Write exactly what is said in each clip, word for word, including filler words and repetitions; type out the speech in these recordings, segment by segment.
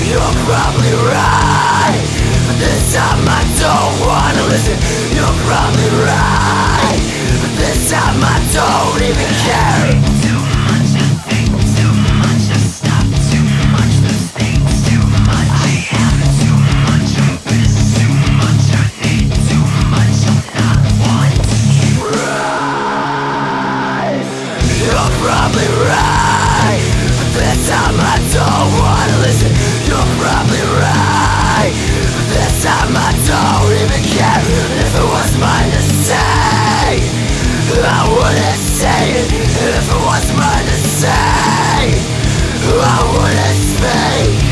You're probably right, but this time I don't wanna listen. You're probably right, but this time I don't even care. Too much, I think too much, I stop too much, lose things too much, I have too much of this, too much, I need too much, I'm not wanting. Right, you're probably right, but this time I don't wanna listen. You're probably right, but this time I don't even care. If it was mine to say, I wouldn't say it. If it was mine to say, I wouldn't speak.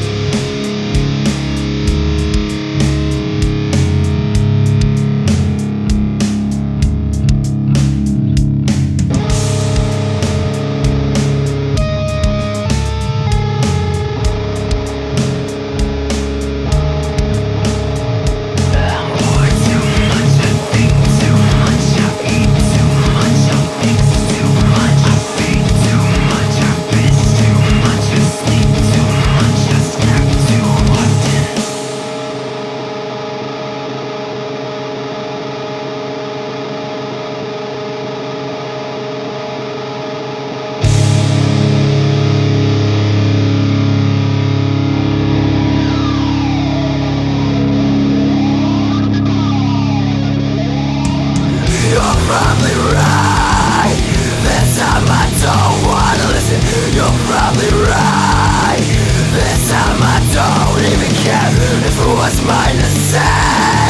You're probably right, this time I don't wanna listen. You're probably right, this time I don't even care. If it was mine to say,